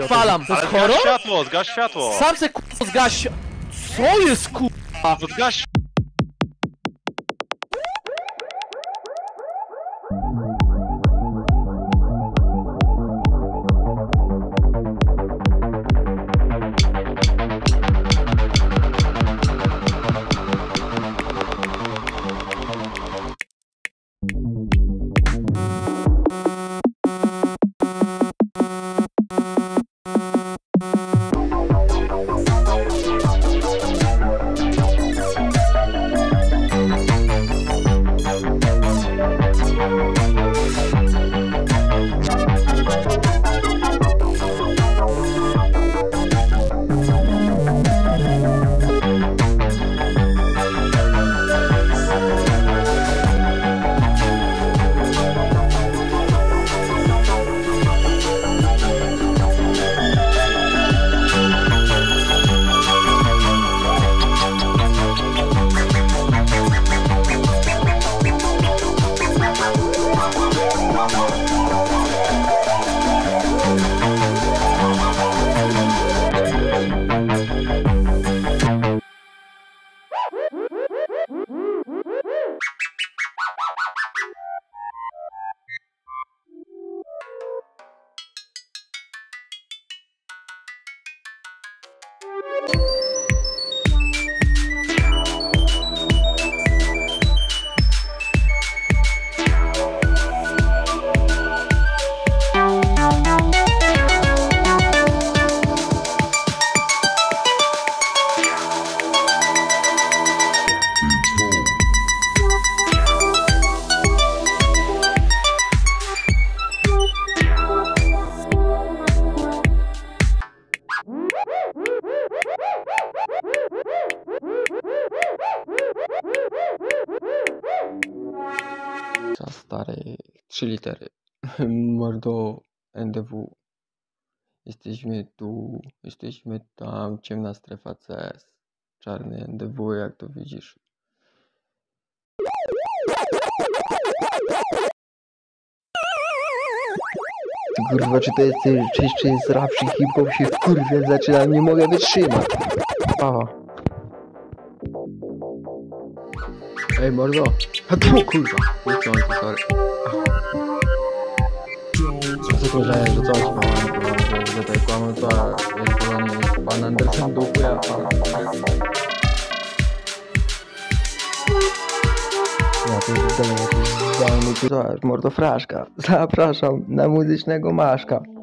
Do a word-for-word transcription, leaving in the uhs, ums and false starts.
odpalam. To jest Ale zgaś horror? światło, zgaś światło! Sam se kurwa zgaś... Co jest kurwa? No zgaś... Czas stary, trzy litery. Mordo N D W. Jesteśmy tu, jesteśmy tam, ciemna strefa C S. Czarny N D W, jak to widzisz. Ty kurwa, czy to jest, czy jeszcze jest rap, czy hip-hop się wkurwia, zaczyna, nie mogę wytrzymać. Aha. Ej mordo, a tu kurwa, wyciągnę, sorry. Co to, że, że coś mam, że, że tutaj kłamę, to jest to nie jest pan Andersen duchu, ja pan. Ja to jest domu, to jest domu, to jest mordo fraszka. Zapraszam na muzycznego Maszka.